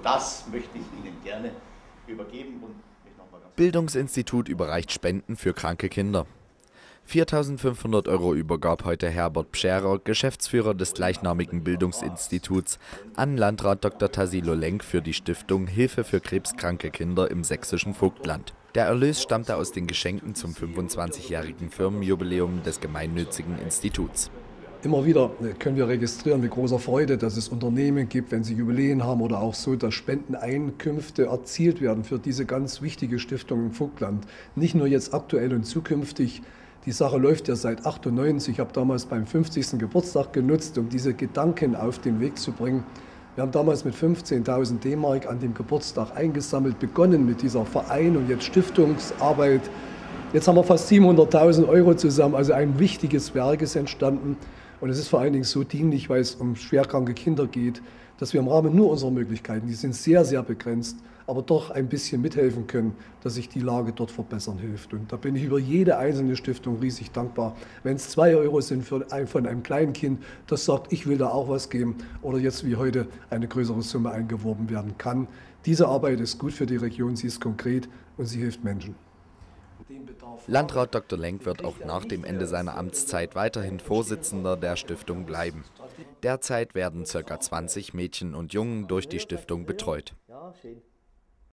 das möchte ich Ihnen gerne übergeben. Bildungsinstitut überreicht Spenden für kranke Kinder. 4.500 € übergab heute Herbert Pscherer, Geschäftsführer des gleichnamigen Bildungsinstituts, an Landrat Dr. Tassilo Lenk für die Stiftung Hilfe für krebskranke Kinder im sächsischen Vogtland. Der Erlös stammte aus den Geschenken zum 25-jährigen Firmenjubiläum des gemeinnützigen Instituts. Immer wieder können wir registrieren, mit großer Freude, dass es Unternehmen gibt, wenn sie Jubiläen haben oder auch so, dass Spendeneinkünfte erzielt werden für diese ganz wichtige Stiftung im Vogtland. Nicht nur jetzt aktuell und zukünftig. Die Sache läuft ja seit 1998. Ich habe damals beim 50. Geburtstag genutzt, um diese Gedanken auf den Weg zu bringen. Wir haben damals mit 15.000 D-Mark an dem Geburtstag eingesammelt, begonnen mit dieser Verein und jetzt Stiftungsarbeit. Jetzt haben wir fast 700.000 € zusammen, also ein wichtiges Werk ist entstanden. Und es ist vor allen Dingen so dienlich, weil es um schwerkranke Kinder geht, dass wir im Rahmen nur unserer Möglichkeiten, die sind sehr, sehr begrenzt, aber doch ein bisschen mithelfen können, dass sich die Lage dort verbessern hilft. Und da bin ich über jede einzelne Stiftung riesig dankbar. Wenn es 2 € sind von einem kleinen Kind, das sagt, ich will da auch was geben, oder jetzt wie heute eine größere Summe eingeworben werden kann. Diese Arbeit ist gut für die Region, sie ist konkret und sie hilft Menschen. Landrat Dr. Lenk wird auch nach dem Ende seiner Amtszeit weiterhin Vorsitzender der Stiftung bleiben. Derzeit werden ca. 20 Mädchen und Jungen durch die Stiftung betreut. Ja, schön.